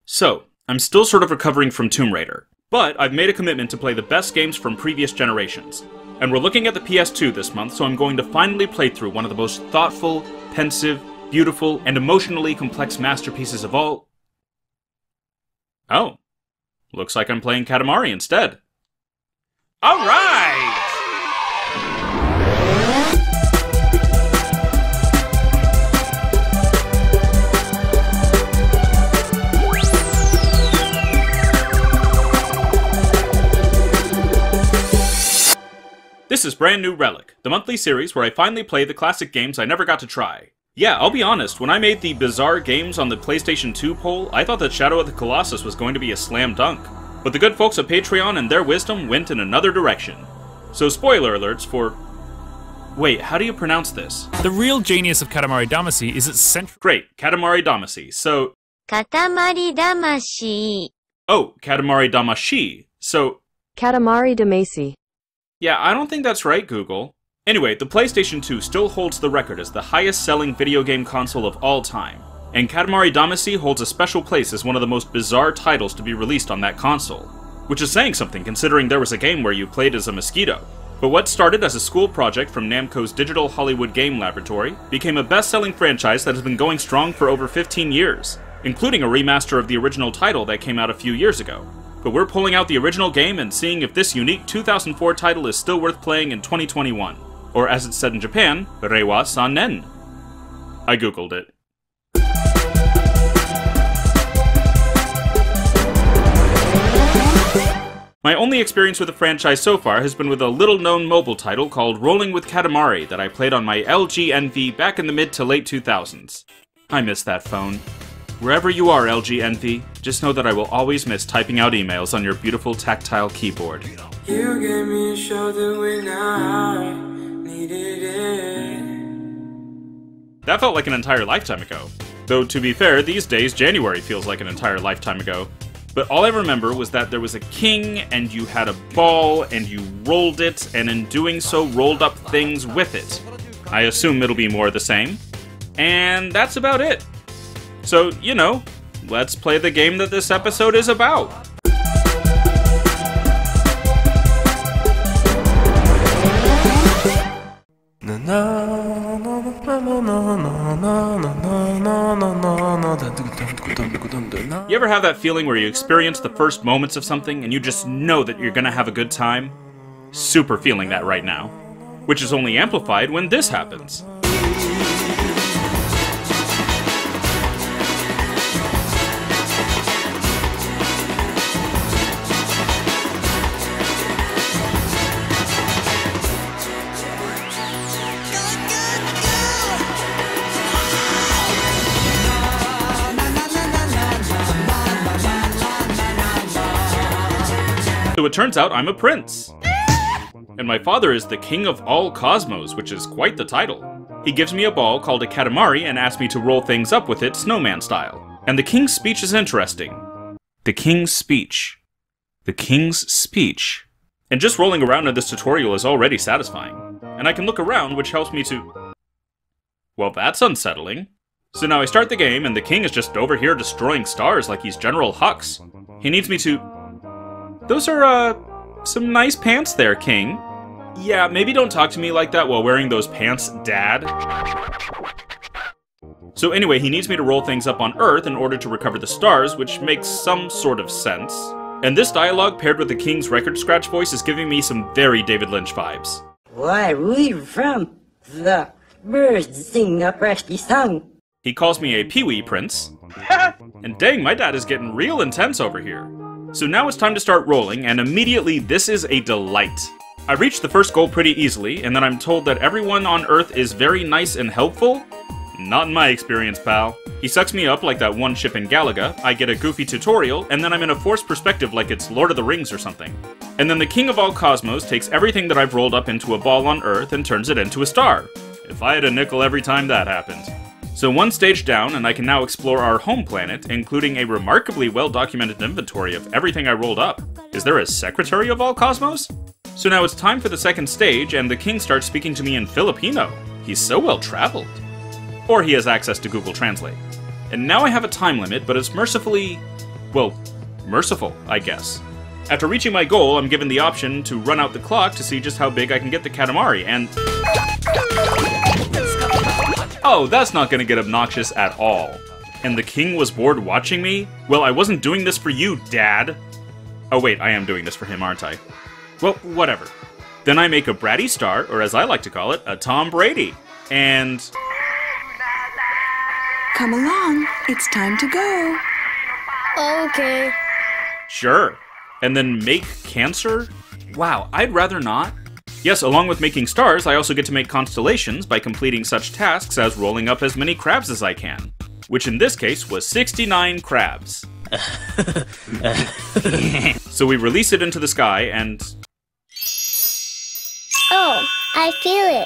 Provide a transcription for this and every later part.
So, I'm still sort of recovering from Tomb Raider, but I've made a commitment to play the best games from previous generations. And we're looking at the PS2 this month, so I'm going to finally play through one of the most thoughtful, pensive, beautiful, and emotionally complex masterpieces of all... Oh. Looks like I'm playing Katamari instead. Alright! This is brand new Relic, the monthly series where I finally play the classic games I never got to try. Yeah, I'll be honest, when I made the bizarre games on the PlayStation 2 poll, I thought that Shadow of the Colossus was going to be a slam dunk. But the good folks at Patreon and their wisdom went in another direction. So spoiler alerts for... Wait, how do you pronounce this? The real genius of Katamari Damacy is its central... Great, Katamari Damacy, so... Katamari Damacy. Oh, Katamari Damacy, so... Katamari Damacy. Yeah, I don't think that's right, Google. Anyway, the PlayStation 2 still holds the record as the highest-selling video game console of all time, and Katamari Damacy holds a special place as one of the most bizarre titles to be released on that console. Which is saying something considering there was a game where you played as a mosquito. But what started as a school project from Namco's Digital Hollywood Game Laboratory became a best-selling franchise that has been going strong for over 15 years, including a remaster of the original title that came out a few years ago. But we're pulling out the original game and seeing if this unique 2004 title is still worth playing in 2021. Or as it's said in Japan, Reiwa Sannen. I googled it. My only experience with the franchise so far has been with a little-known mobile title called Rolling with Katamari that I played on my LG Envy back in the mid to late 2000s. I miss that phone. Wherever you are, LG Envy, just know that I will always miss typing out emails on your beautiful tactile keyboard. You gave me a shoulder when I needed it. That felt like an entire lifetime ago. Though, to be fair, these days January feels like an entire lifetime ago. But all I remember was that there was a king, and you had a ball, and you rolled it, and in doing so rolled up things with it. I assume it'll be more of the same. And that's about it. So, you know, let's play the game that this episode is about. You ever have that feeling where you experience the first moments of something and you just know that you're gonna have a good time? Super feeling that right now. Which is only amplified when this happens. So it turns out I'm a prince. And my father is the king of all cosmos, which is quite the title. He gives me a ball called a Katamari and asks me to roll things up with it snowman style. And the king's speech is interesting. The king's speech. The king's speech. And just rolling around in this tutorial is already satisfying. And I can look around, which helps me to... Well, that's unsettling. So now I start the game, and the king is just over here destroying stars like he's General Hux. He needs me to... Those are, some nice pants there, King. Yeah, maybe don't talk to me like that while wearing those pants, Dad. So anyway, he needs me to roll things up on Earth in order to recover the stars, which makes some sort of sense. And this dialogue paired with the King's record scratch voice is giving me some very David Lynch vibes. Why, we're from the birds sing a pretty song. He calls me a Pee-wee Prince. And dang, my dad is getting real intense over here. So now it's time to start rolling, and immediately this is a delight. I reached the first goal pretty easily, and then I'm told that everyone on Earth is very nice and helpful? Not in my experience, pal. He sucks me up like that one ship in Galaga, I get a goofy tutorial, and then I'm in a forced perspective like it's Lord of the Rings or something. And then the King of all Cosmos takes everything that I've rolled up into a ball on Earth and turns it into a star. If I had a nickel every time that happened. So one stage down, and I can now explore our home planet, including a remarkably well-documented inventory of everything I rolled up. Is there a Secretary of all Cosmos? So now it's time for the second stage, and the king starts speaking to me in Filipino. He's so well-traveled. Or he has access to Google Translate. And now I have a time limit, but it's mercifully well, merciful, I guess. After reaching my goal, I'm given the option to run out the clock to see just how big I can get the Katamari, and... oh, that's not gonna get obnoxious at all. And the king was bored watching me? Well, I wasn't doing this for you, Dad. Oh wait, I am doing this for him, aren't I? Well, whatever. Then I make a bratty star, or as I like to call it, a Tom Brady. And... come along, it's time to go. Okay. sure. And then make cancer? Wow, I'd rather not. Yes, along with making stars, I also get to make constellations by completing such tasks as rolling up as many crabs as I can. Which in this case was 69 crabs. So we release it into the sky and... oh, I feel it.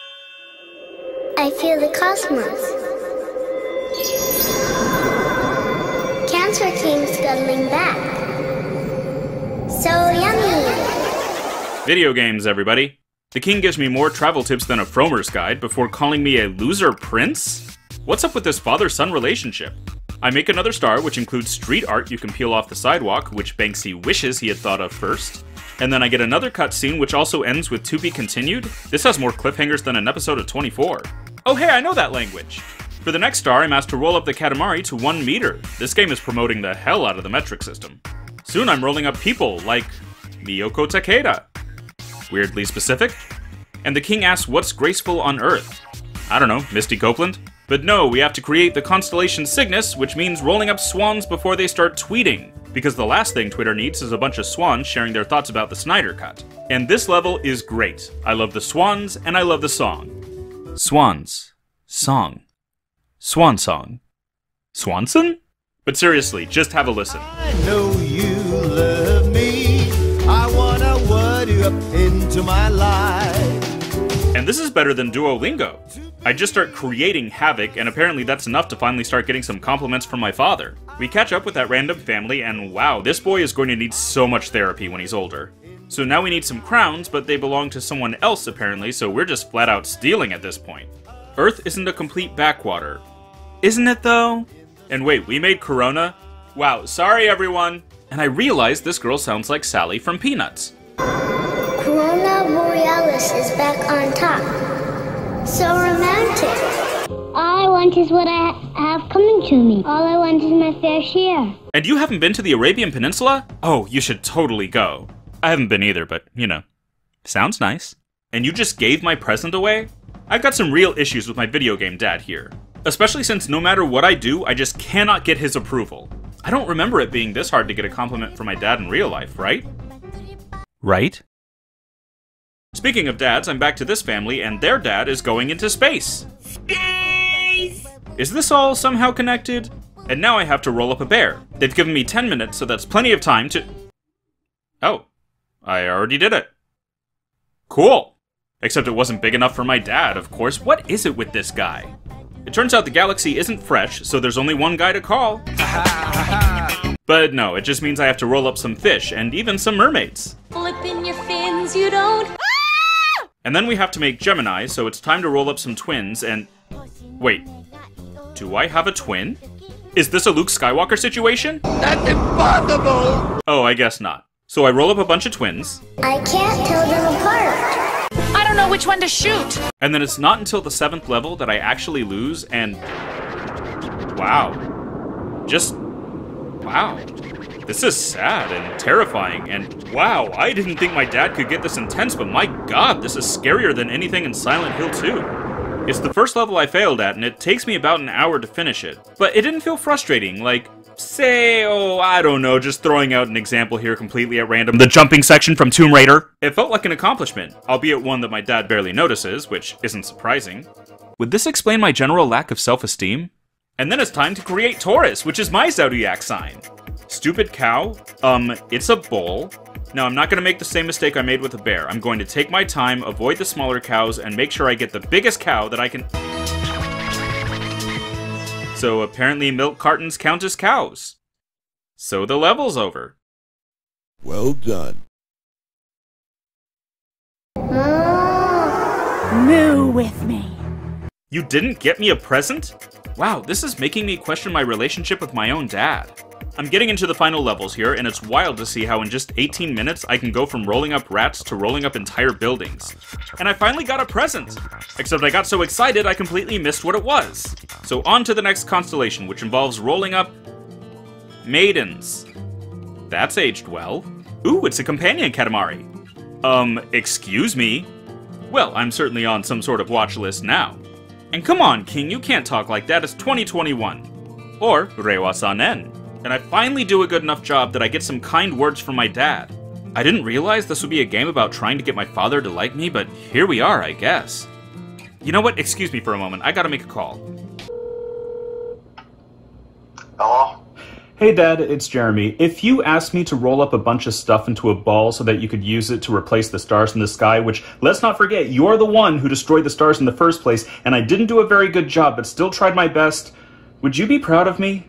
I feel the cosmos. Cancer came scuttling back. So yummy! Video games, everybody. The king gives me more travel tips than a Fromer's guide before calling me a loser prince? What's up with this father-son relationship? I make another star, which includes street art you can peel off the sidewalk, which Banksy wishes he had thought of first. And then I get another cutscene, which also ends with "to be continued." This has more cliffhangers than an episode of 24. Oh hey, I know that language! For the next star, I'm asked to roll up the Katamari to 1 meter. This game is promoting the hell out of the metric system. Soon I'm rolling up people, like Miyoko Takeda. Weirdly specific. And the king asks what's graceful on Earth. I don't know, Misty Copeland? But no, we have to create the constellation Cygnus, which means rolling up swans before they start tweeting. Because the last thing Twitter needs is a bunch of swans sharing their thoughts about the Snyder Cut. And this level is great. I love the swans, and I love the song. Swans. Song. Swan song. Swanson? But seriously, just have a listen. I know you love me. I wanna word you up into my life. And this is better than Duolingo. I just start creating havoc, and apparently that's enough to finally start getting some compliments from my father. We catch up with that random family, and wow, this boy is going to need so much therapy when he's older. So now we need some crowns, but they belong to someone else apparently, so we're just flat out stealing at this point. Earth isn't a complete backwater. Isn't it though? And wait, we made Corona? Wow, sorry everyone! And I realized this girl sounds like Sally from Peanuts. Corona Borealis is back on top. So romantic. All I want is what I have coming to me. All I want is my fair share. And you haven't been to the Arabian Peninsula? Oh, you should totally go. I haven't been either, but, you know, sounds nice. And you just gave my present away? I've got some real issues with my video game dad here. Especially since no matter what I do, I just cannot get his approval. I don't remember it being this hard to get a compliment from my dad in real life, right? Right? Speaking of dads, I'm back to this family, and their dad is going into space. Space! Is this all somehow connected? And now I have to roll up a bear. They've given me 10 minutes, so that's plenty of time to... oh, I already did it. Cool. Except it wasn't big enough for my dad, of course. What is it with this guy? It turns out the galaxy isn't fresh, so there's only one guy to call. But no, it just means I have to roll up some fish, and even some mermaids. Flipping your fins, you don't. And then we have to make Gemini, so it's time to roll up some twins, and... wait, do I have a twin? Is this a Luke Skywalker situation? That's impossible! Oh, I guess not. So I roll up a bunch of twins. I can't tell them apart. I don't know which one to shoot. And then it's not until the 7th level that I actually lose, and... wow. Just... wow. This is sad and terrifying, and wow, I didn't think my dad could get this intense, but my god, this is scarier than anything in Silent Hill 2. It's the first level I failed at, and it takes me about an hour to finish it. But it didn't feel frustrating, like, say, oh, I don't know, just throwing out an example here completely at random, the jumping section from Tomb Raider. It felt like an accomplishment, albeit one that my dad barely notices, which isn't surprising. Would this explain my general lack of self-esteem? And then it's time to create Taurus, which is my zodiac sign. Stupid cow? It's a bull. Now, I'm not going to make the same mistake I made with a bear. I'm going to take my time, avoid the smaller cows, and make sure I get the biggest cow that I can... So apparently milk cartons count as cows. So the level's over. Well done. Moo with me. You didn't get me a present? Wow, this is making me question my relationship with my own dad. I'm getting into the final levels here, and it's wild to see how in just 18 minutes I can go from rolling up rats to rolling up entire buildings. And I finally got a present! Except I got so excited I completely missed what it was. So on to the next constellation, which involves rolling up... maidens. That's aged well. Ooh, it's a companion Katamari. Excuse me? Well, I'm certainly on some sort of watch list now. And come on, King, you can't talk like that, it's 2021. Or Reiwa-sanen. And I finally do a good enough job that I get some kind words from my dad. I didn't realize this would be a game about trying to get my father to like me, but here we are, I guess. You know what? Excuse me for a moment. I gotta make a call. Hello? Hey Dad, it's Jeremy. If you asked me to roll up a bunch of stuff into a ball so that you could use it to replace the stars in the sky, which, let's not forget, you're the one who destroyed the stars in the first place, and I didn't do a very good job, but still tried my best, would you be proud of me?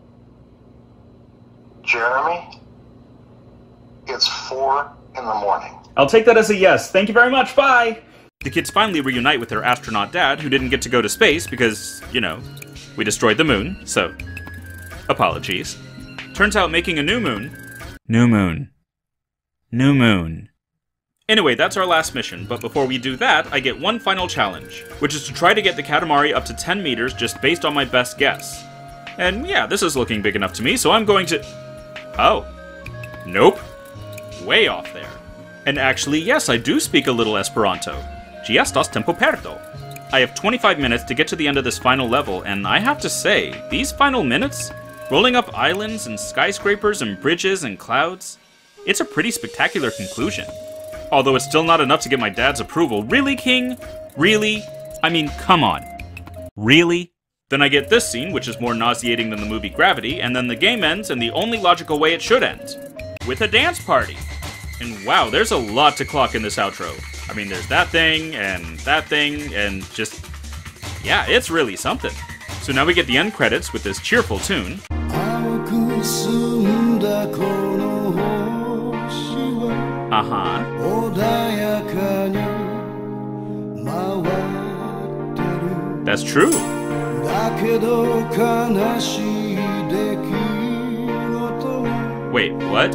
Jeremy? It's 4 in the morning. I'll take that as a yes. Thank you very much. Bye! The kids finally reunite with their astronaut dad, who didn't get to go to space because, you know, we destroyed the moon, so... apologies. Turns out making a new moon... New moon. New moon. Anyway, that's our last mission, but before we do that, I get one final challenge, which is to try to get the Katamari up to 10 meters just based on my best guess. And yeah, this is looking big enough to me, so I'm going to... Oh. Nope. Way off there. And actually, yes, I do speak a little Esperanto. Ĝi estas tempo perdo. I have 25 minutes to get to the end of this final level, and I have to say, these final minutes, rolling up islands and skyscrapers and bridges and clouds, it's a pretty spectacular conclusion. Although it's still not enough to get my dad's approval. Really, King? Really? I mean, come on. Really? Then I get this scene, which is more nauseating than the movie Gravity, and then the game ends in the only logical way it should end. With a dance party. And wow, there's a lot to clock in this outro. I mean, there's that thing, and just... yeah, it's really something. So now we get the end credits with this cheerful tune. That's true. Wait, what?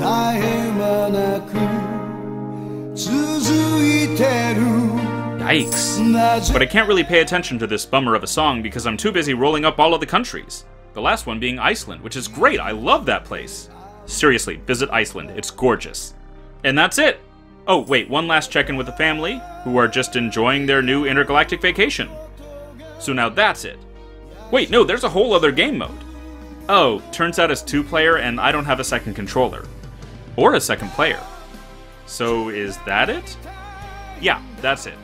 Yikes. But I can't really pay attention to this bummer of a song because I'm too busy rolling up all of the countries. The last one being Iceland, which is great, I love that place. Seriously, visit Iceland, it's gorgeous. And that's it! Oh, wait, one last check-in with the family, who are just enjoying their new intergalactic vacation. So now that's it. Wait, no, there's a whole other game mode. Oh, turns out it's 2-player and I don't have a second controller. Or a second player. So is that it? Yeah, that's it.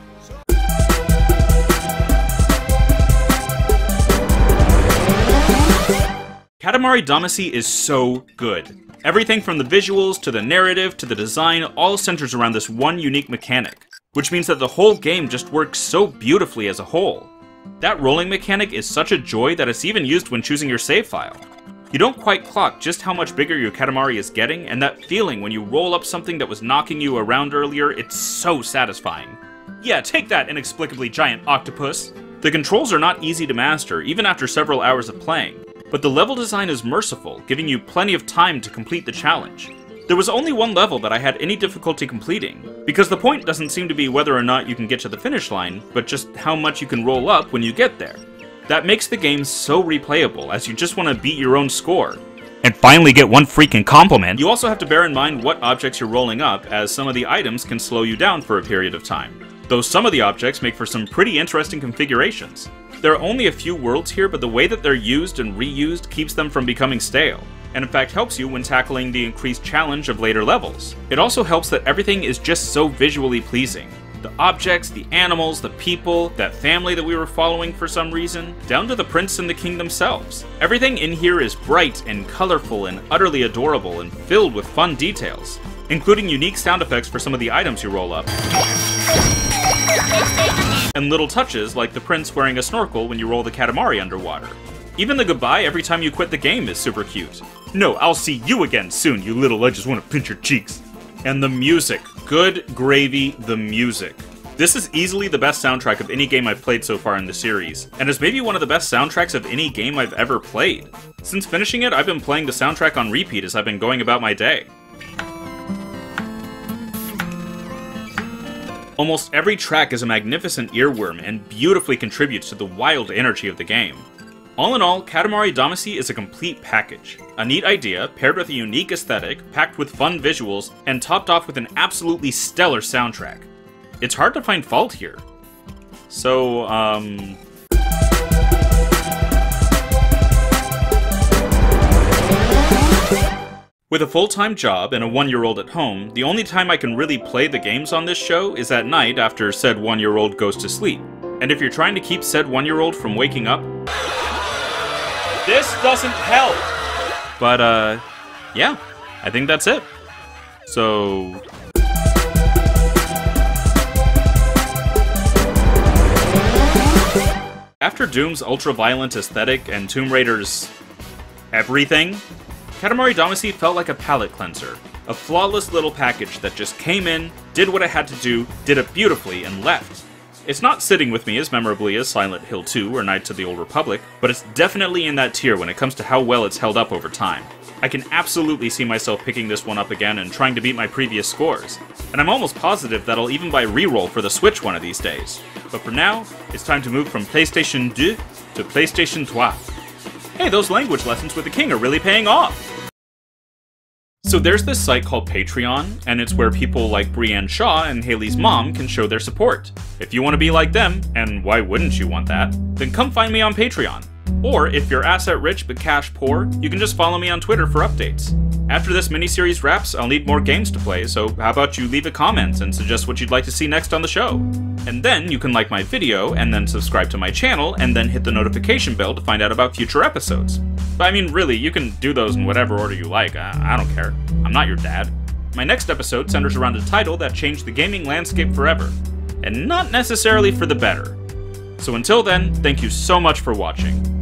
Katamari Damacy is so good. Everything from the visuals, to the narrative, to the design, all centers around this one unique mechanic, which means that the whole game just works so beautifully as a whole. That rolling mechanic is such a joy that it's even used when choosing your save file. You don't quite clock just how much bigger your Katamari is getting, and that feeling when you roll up something that was knocking you around earlier, it's so satisfying. Yeah, take that, inexplicably giant octopus! The controls are not easy to master, even after several hours of playing, but the level design is merciful, giving you plenty of time to complete the challenge. There was only one level that I had any difficulty completing, because the point doesn't seem to be whether or not you can get to the finish line, but just how much you can roll up when you get there. That makes the game so replayable, as you just want to beat your own score. And finally get one freaking compliment! You also have to bear in mind what objects you're rolling up, as some of the items can slow you down for a period of time. Though some of the objects make for some pretty interesting configurations. There are only a few worlds here, but the way that they're used and reused keeps them from becoming stale, and in fact helps you when tackling the increased challenge of later levels. It also helps that everything is just so visually pleasing. The objects, the animals, the people, that family that we were following for some reason, down to the prince and the king themselves. Everything in here is bright and colorful and utterly adorable and filled with fun details, including unique sound effects for some of the items you roll up. And little touches like the prince wearing a snorkel when you roll the Katamari underwater. Even the goodbye every time you quit the game is super cute. No, I'll see you again soon, you little I just want to pinch your cheeks. And the music. Good gravy, the music. This is easily the best soundtrack of any game I've played so far in the series, and is maybe one of the best soundtracks of any game I've ever played. Since finishing it, I've been playing the soundtrack on repeat as I've been going about my day. Almost every track is a magnificent earworm and beautifully contributes to the wild energy of the game. All in all, Katamari Damacy is a complete package. A neat idea, paired with a unique aesthetic, packed with fun visuals, and topped off with an absolutely stellar soundtrack. It's hard to find fault here. So, with a full-time job and a 1-year-old at home, the only time I can really play the games on this show is at night after said 1-year-old goes to sleep. And if you're trying to keep said 1-year-old from waking up, this doesn't help! But, yeah, I think that's it. So... After Doom's ultra-violent aesthetic and Tomb Raider's... everything, Katamari Damacy felt like a palate cleanser. A flawless little package that just came in, did what it had to do, did it beautifully, and left. It's not sitting with me as memorably as Silent Hill 2 or Knights of the Old Republic, but it's definitely in that tier when it comes to how well it's held up over time. I can absolutely see myself picking this one up again and trying to beat my previous scores. And I'm almost positive that I'll even buy Reroll for the Switch one of these days. But for now, it's time to move from PlayStation 2 to PlayStation 3. Hey, those language lessons with the king are really paying off! So there's this site called Patreon, and it's where people like Brienne Shaw and Haley's mom can show their support. If you want to be like them, and why wouldn't you want that, then come find me on Patreon. Or, if you're asset rich but cash poor, you can just follow me on Twitter for updates. After this miniseries wraps, I'll need more games to play, so how about you leave a comment and suggest what you'd like to see next on the show? And then you can like my video, and then subscribe to my channel, and then hit the notification bell to find out about future episodes. But I mean, really, you can do those in whatever order you like, I don't care. I'm not your dad. My next episode centers around a title that changed the gaming landscape forever, and not necessarily for the better. So until then, thank you so much for watching.